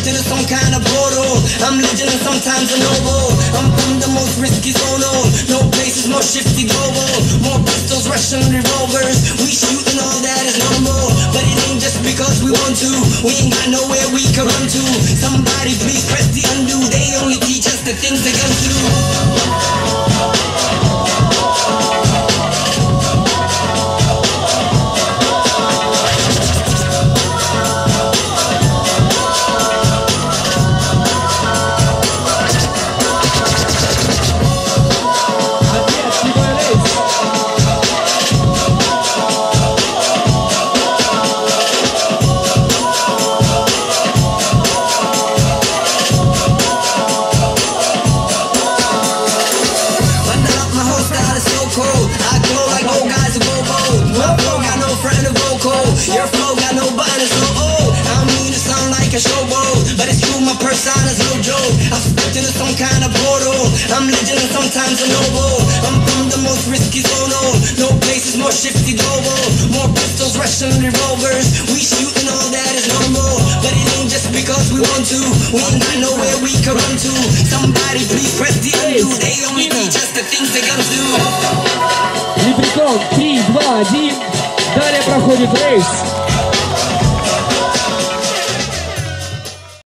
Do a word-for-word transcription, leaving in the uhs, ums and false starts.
expected of some kind of portal. I'm legend and sometimes a noble. I'm from the most risky zone. No place is more shifty global. More pistols, Russian revolvers. We shoot and all that is normal, but it ain't just because we want to. We ain't got nowhere we can run to. Somebody please press the undo. They only teach us the things they come through. Your flow got no button, it's no old. I don't mean to sound like a showboat, but it's true, my persona's no joke. I'm stepped into some kind of portal. I'm legend and sometimes a noble. I'm from the most risky zone. No place is more shifty global. More pistols, Russian revolvers. We shoot and all that is normal, but it ain't just because we want to. We ain't got nowhere we can run to. Somebody please press the undo. They only teach us the things they come do. Лепрекон, три, два, один. Далее проходит рейс.